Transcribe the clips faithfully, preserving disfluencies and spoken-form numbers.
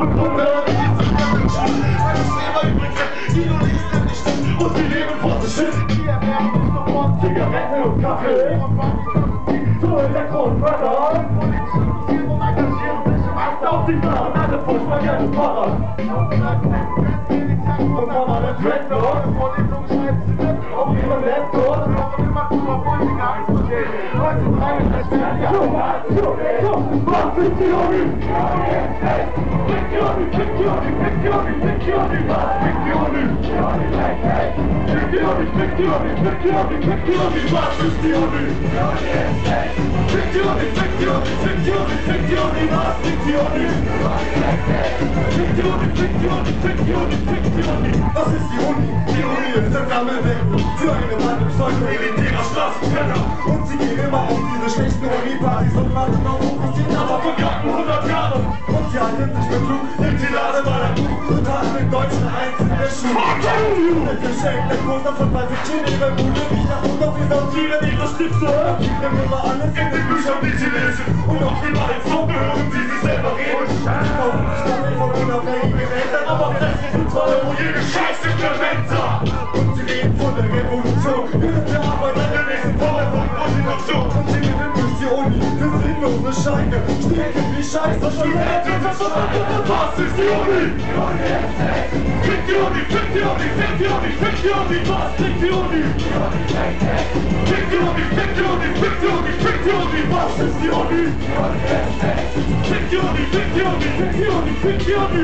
runter. Die du liest, denn nicht stimmt und die leben vor sich hin. Die erwerben sich sofort Zigaretten und Kaffee. So in der Großvater und engagieren sich im Ast auf die Sachen. Alle furchtbar gerne Fahrrad. Und Mama der Dreadnought Vorlesung schreibt sie mit auf ihrem Laptop. Und immer drüber Politiker explodieren. Heute drei ist das ja. So, so, so, was ist die Uni? Fick die Uni, fick die Uni, fick die Uni, fick die Uni, was? Fick die Uni. Fick die Uni, fick die Uni, fick die Uni, fick die Uni, was ist die Uni? Fick die Uni, fick die Uni, fick die Uni, fick die Uni, was? Fick die Uni. Fick die Uni, fick die Uni, fick die Uni, fick die Uni. Was ist die Uni? Die Uni ist der Sammelbecken für eine Bande pseudo-elitärer Straßenkenner. Und sie gehen immer auf diese schlechten Uni-Partys und machen auf fokussiert, aber vergatten hundert Jahre. Und sie halten sich für klug, nimmt die Nase bei der Kuh und haben den Deutschen eins in der Schule. Ein Geschenk, der Poster von Patrickchen in der Bude, wie nach und auf die sortieren ihre Stifte. Die nehmen immer alles in den Büchern, die sie lesen. Und auf die Wahlprobe hören sie sich selber reden. Die kaufen sich Staffeln von unabhängigen Eltern, aber fressen für zwei Euro jede Scheiß Implementer. Und sie reden von der Revolution, während der Arbeiter der nächsten Vordergrund und Innovation. Und sie nehmen durch die Uni für sinnlose Scheine, stinken wie Scheiße, Studenten, was ist die Uni? Fick die Uni, fick die Uni, fick die Uni, fick die Uni, was? Fick die Uni! Fick die Uni, fick die Uni, fick die Uni, fick die Uni, was ist die Uni? Fick die Uni, fick die Uni, fick die Uni, fick die Uni!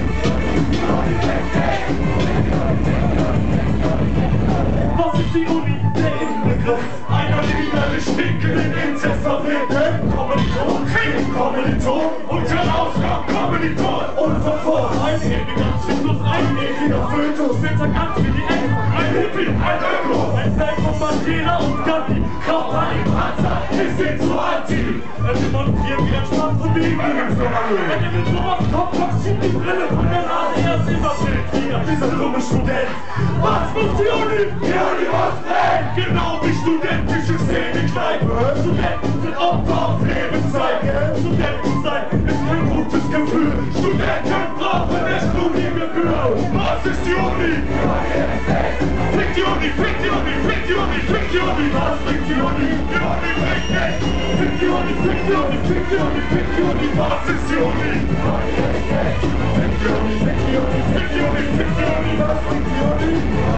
Was ist die Uni? Der Inbegriff einer widerlich stinkenden Inzestverwirrten Kommiliton, Kommiliton und herauskommt Kommiliton und von vorn ein ewiger Zyklus, ein ewiger Fötus, Winter ganz wie die Enten, ein Hippie, ein Öko, ein Feld von Mandela und Gandhi, kauft einen Panzer, ist ihn zu anti. Er demonstriert wie ein Schwarz und die Wenn ihr mit sowas kommt, zieht die Brille von der Nase erst immer filtriert. Dieser dumme Student, was muss die Uni? Die Uni muss brennt! Genau wie studentische Szene-Kneipe. Studenten sind Opfer auf Lebenszeit. Studenten sein ist kein gutes Gefühl. Studenten brauchen es nur die Gebühr. Was ist die Uni? Fick die Uni, fick die Uni, fick die Uni, fick die Uni. Was fick die Uni? Die Uni bringt nichts. Fick die Uni, fick die Uni, fick die Uni, fick die Uni. Was ist die Uni? Fick die Uni, fick die Uni, fick die Uni, fick die Uni. Was fick die Uni?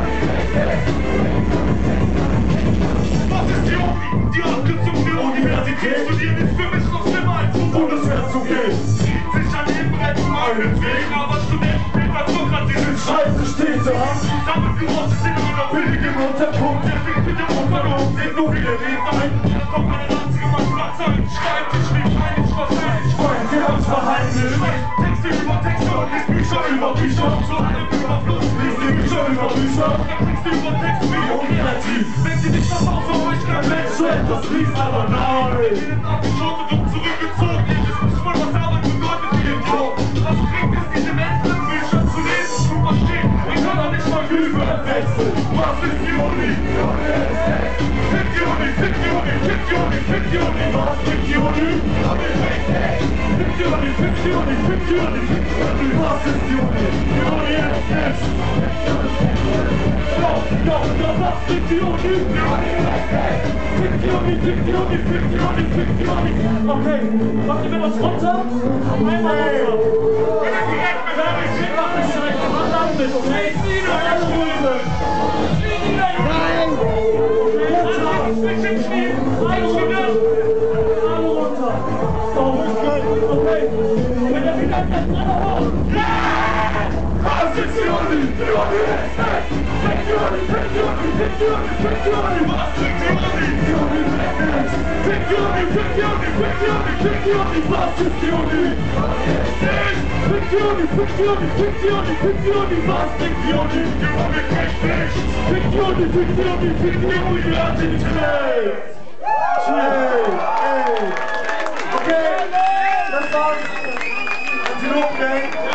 Was ist die Uni? Die Abkürzung für Universität. Studieren ist für mich noch schlimmer als zur Bundeswehr zu gehen. Zieht sich an den Bretten meinetwegen, aber Studenten Peter Sokrates sind scheiße Städte. Sammelbüros sind in einer billigen Unterkunft. Der fickt mit dem Opferlob, den nur wieder leben ein. Da kommt meine Lanze, man Platz an den Schreibtisch, wie kein ich was weiß ich weiß. Wir haben's verheimlicht. Texte über Texte und liest Bücher über Bücher. Zu einem Überfluss, liest die Bücher über Bücher. Texte über Texte wie unkreativ. Wenn sie nicht das Haus auf euch kein Mensch so etwas liest, aber nein. Wir sind abgeschossen und zurückgezogen. Ihr wisst nicht mal, was Arbeit bedeutet, ihr Idiot. Was bringt es, diese Menschen in Büchern zu lesen, zu verstehen? Ich kann doch nicht mal Hilfe wechseln. Was ist die Uni? Fick die Uni, fick die Uni, fick die Uni, fick die Uni. Was fick die Uni? Fick die Uni, fick die Uni, fick die Uni, fick die Uni. Was ist die Uni? Die Uni ist nichts. Yo, yo, yo, was fick die Uni? Fick die Uni, fick die Uni, fick die Uni, fick die Uni. Okay, macht ihr mir das runter? Einmal runter. Wenn ich schick mache, scheiße, mach das mit, okay? Alle Rüben. Nein! Zwischen Knie, ein Student. Arme runter. Okay. Wenn er wieder ganz alle hoch. Was ist die Uni? Die Uni ist weg! Fick die Uni, fick die Uni, fick die Uni, fick die Uni! Was fick die Uni? Die Uni ist weg! Fick die Uni, fick die Uni, fick die Uni, fick die Uni! Was ist die Uni? Nicht! Fick die Uni, fick die Uni, fick die Uni, fick die Uni! Was fick die Uni? Die Uni kriegt nichts! Fick die Uni, fick die Uni, fick die Uni! Die hat sie nicht schnell! Schnell! Ey! Okay! Das war's! Antilopen, ey!